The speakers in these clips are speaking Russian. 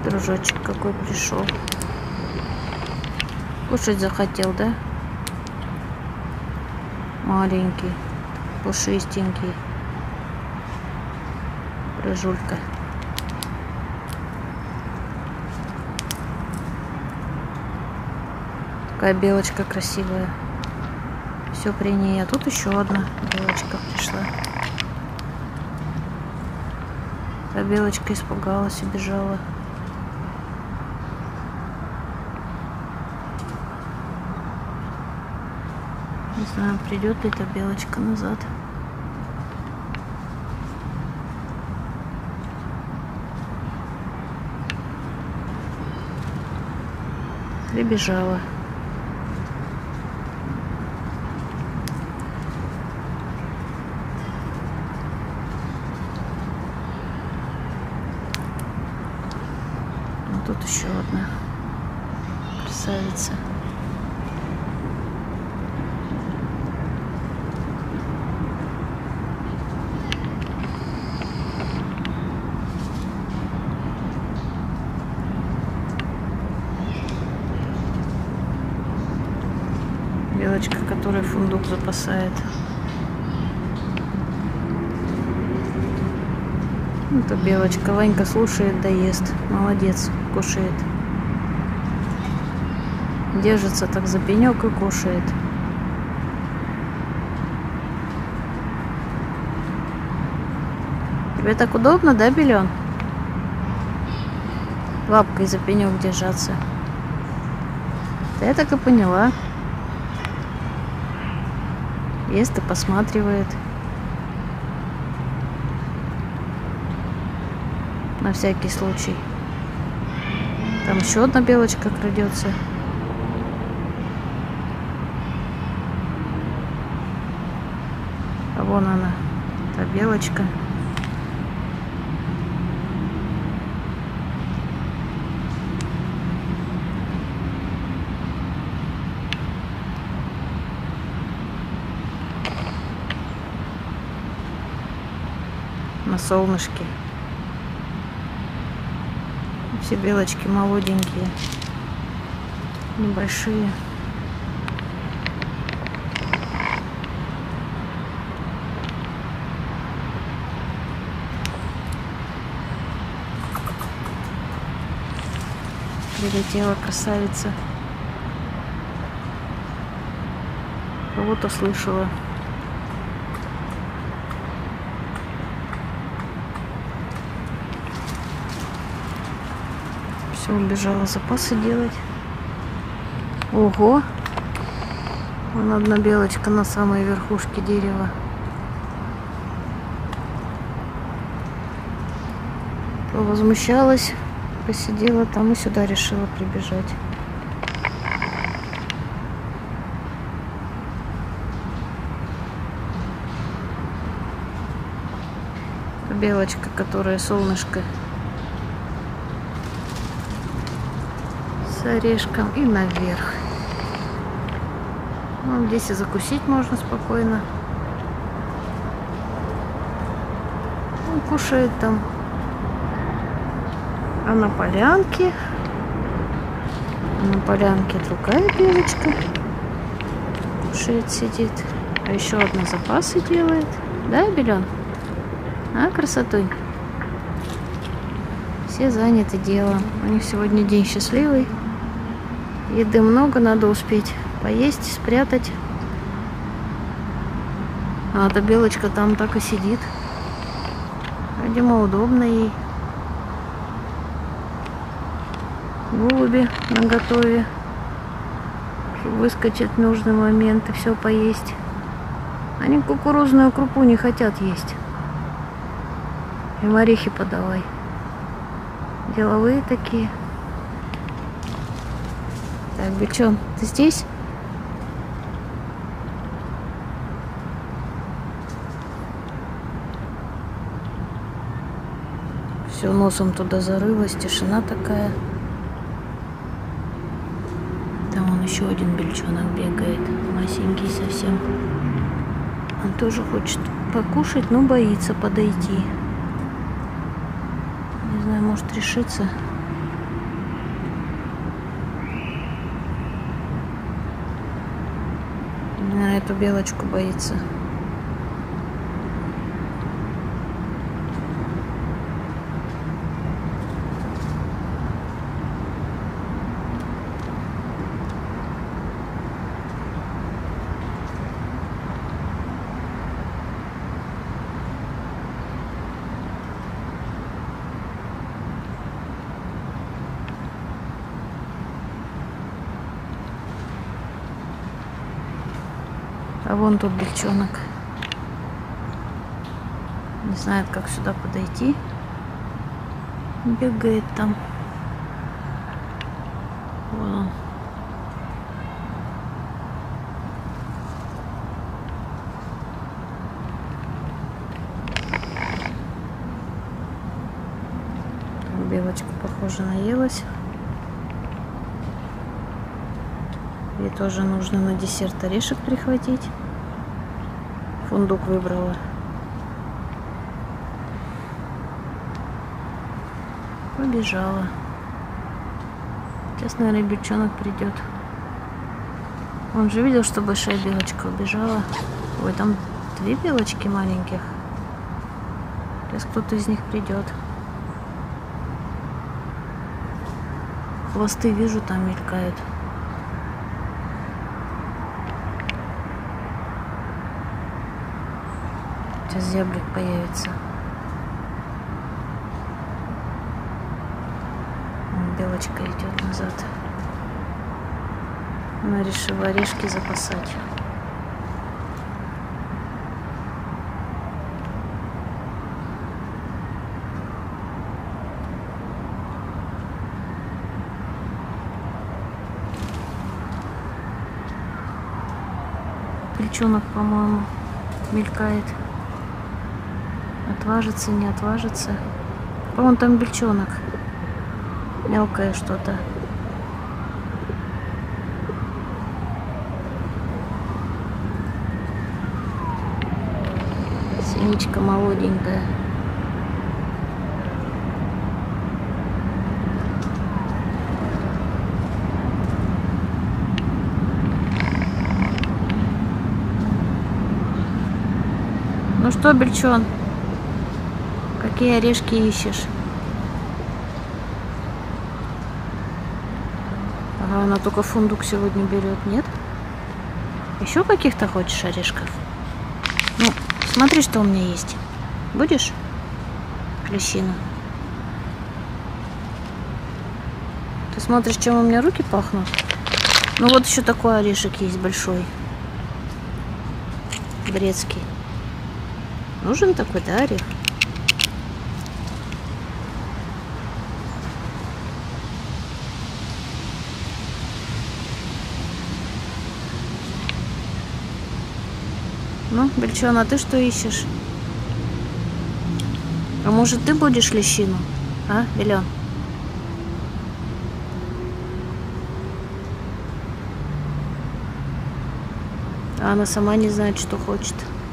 Дружочек какой пришел. Кушать захотел, да? Маленький, пушистенький. Рыжулька. Такая белочка красивая. Все при ней. А тут еще одна белочка пришла. А белочка испугалась и бежала. Не знаю, придет ли эта белочка назад. Прибежала. Тут еще одна красавица. Белочка, которая фундук запасает. Это белочка. Ванька слушает, да ест. Молодец, кушает. Держится так за пенек и кушает. Тебе так удобно, да, Белен? Лапкой за пенек держаться. Да я так и поняла. Ест и посматривает. На всякий случай. Там еще одна белочка крадется. А вон она, та белочка. На солнышке. Все белочки молоденькие, небольшие. Прилетела красавица. Кого-то слышала. Все, убежала запасы делать. Ого! Вон одна белочка на самой верхушке дерева. Возмущалась, посидела там и сюда решила прибежать. Белочка, которая солнышко с орешком и наверх. Ну, здесь и закусить можно спокойно. Он кушает там. А на полянке другая белочка кушает, сидит. А еще одна запасы делает. Да, Белен? А, красотунь? Все заняты делом. У них сегодня день счастливый. Еды много, надо успеть поесть, спрятать. А эта белочка там так и сидит. Видимо, удобно ей. Голуби наготове. Выскочит в нужный момент и все поесть. Они кукурузную крупу не хотят есть. Им орехи подавай. Деловые такие. Так, Бельчон, ты здесь? Все носом туда зарылась, тишина такая. Там он еще один бельчонок бегает, масенький совсем. Он тоже хочет покушать, но боится подойти. Не знаю, может решиться. Наверное, эту белочку боится. А вон тут бельчонок. Не знает, как сюда подойти. Бегает там. Вон он. Белочка, похоже, наелась. Ей тоже нужно на десерт орешек прихватить. Фундук выбрала. Побежала. Сейчас, наверное, бельчонок придет. Он же видел, что большая белочка убежала. Ой, там две белочки маленьких. Сейчас кто-то из них придет. Хвосты вижу, там мелькают. Сейчас зяблик появится. Белочка идет назад. Она решила орешки запасать. Бельчонок, по-моему, мелькает. Отважится, не отважится. По-моему, там бельчонок. Мелкое что-то. Синичка молоденькая. Ну что, бельчон? Какие орешки ищешь? Ага, она только фундук сегодня берет, нет? Еще каких-то хочешь орешков? Ну, смотри, что у меня есть. Будешь? Лещину. Ты смотришь, чем у меня руки пахнут? Ну вот еще такой орешек есть большой. Грецкий. Нужен такой, да, орех? Ну, бельчон, а ты что ищешь? А может, ты будешь лещину? А, Белен? А она сама не знает, что хочет.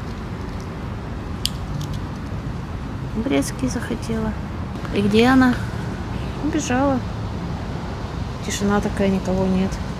Грецкий захотела. И где она? Убежала. Тишина такая, никого нет.